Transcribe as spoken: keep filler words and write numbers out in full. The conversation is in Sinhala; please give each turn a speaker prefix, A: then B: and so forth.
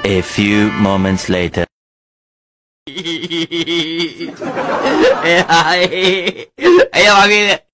A: A few moments later.
B: එයා ඒ අය වගේ